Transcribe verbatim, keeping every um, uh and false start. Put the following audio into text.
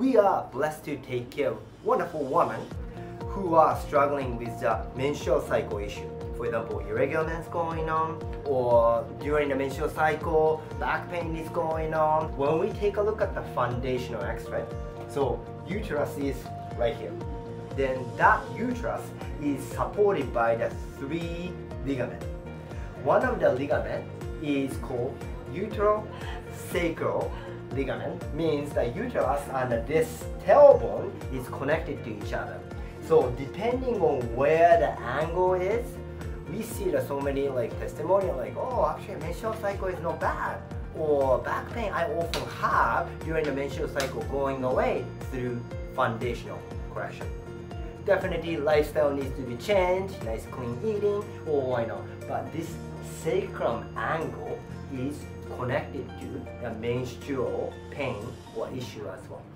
we are blessed to take care of wonderful women who are struggling with the menstrual cycle issue. For example, irregular men's going on, or during the menstrual cycle, back pain is going on. When we take a look at the foundational X-ray, so uterus is right here. Then that uterus is supported by the three ligaments. One of the ligaments is called uterosacral ligament, means the uterus and this tailbone is connected to each other. So depending on where the angle is, we see that so many like testimonial like, oh, actually menstrual cycle is not bad, or back pain I often have during the menstrual cycle going away through foundational correction. Definitely lifestyle needs to be changed, nice clean eating, or why not, but this sacrum angle is connected to the menstrual pain or issue as well.